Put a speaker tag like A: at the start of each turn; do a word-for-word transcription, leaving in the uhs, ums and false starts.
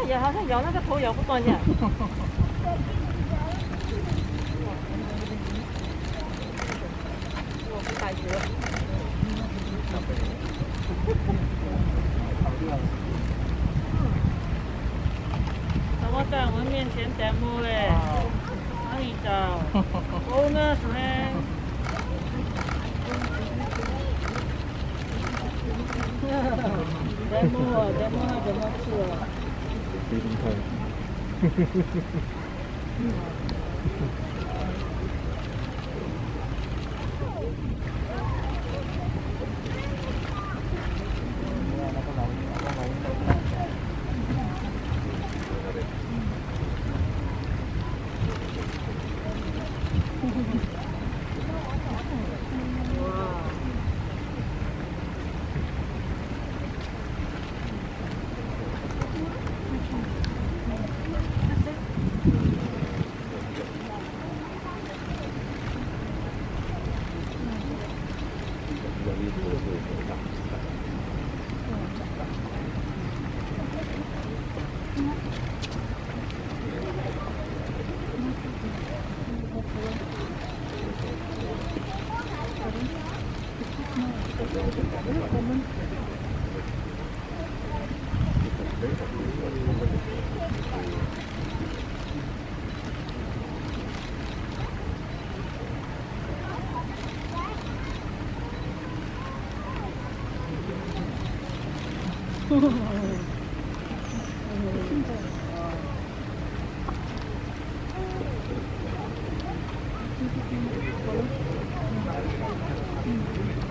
A: 也好像摇那个头摇不断这样。我不感觉。怎么在我们面前 demo 嘞？哪里找 ？Bonus 呢？ demo demo 怎么吃啊？没动态。嗯